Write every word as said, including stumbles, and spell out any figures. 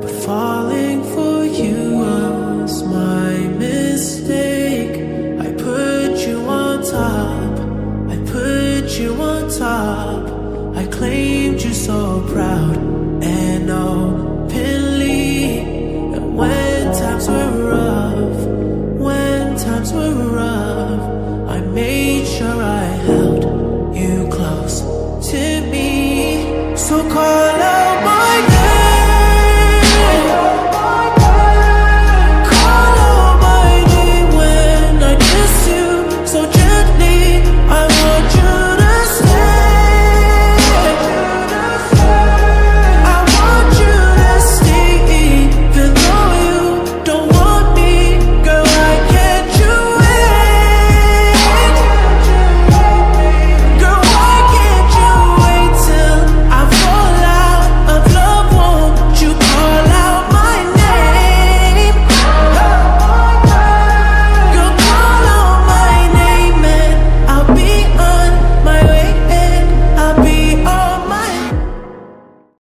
But falling for you was my mistake. I put you on top, I put you on top. I claimed you so proud.